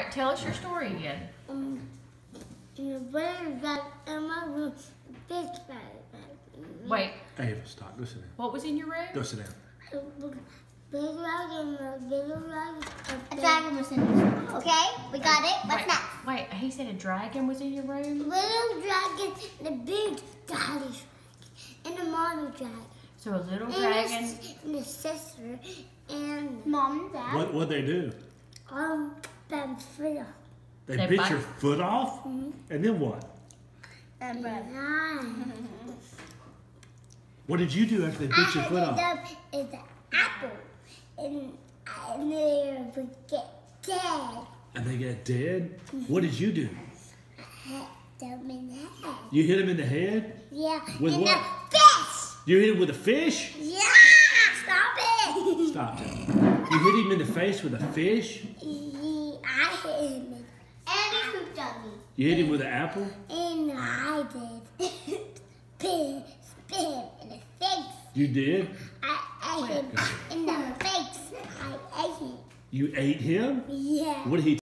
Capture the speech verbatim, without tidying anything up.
right, tell us your story again. Um, in the winter, got in my room, fish got Wait, Ava, stop. Go sit down. what was in your room? Go sit down. Big dragon, a little dragon, A dragon was in this room. Okay, we got it. What's Wait, next? wait, he said a dragon was in your room? little dragon, and a big daddy dragon, and a mommy dragon. So a little And dragon. a, and a sister, and Mom and Dad. What what they do? um, Ben Frida. They, They bit bite- your foot off, and then what? And brother. Nine. What did you do after they bit your I foot off? ended up in the apple, and I never get dead. And they got dead. What did you do? Hit them in the head. You hit him in the head. Yeah. With and what? the fish. You hit him with a fish. Yeah. Stop it. Stop it. You hit him in the face with a fish. He, I hit him, in- And he pooped on me. You hit him with an apple. and I did. Spin, spin in the face. You did. I ate him in the face. I ate him. You ate him. Yeah. What did he?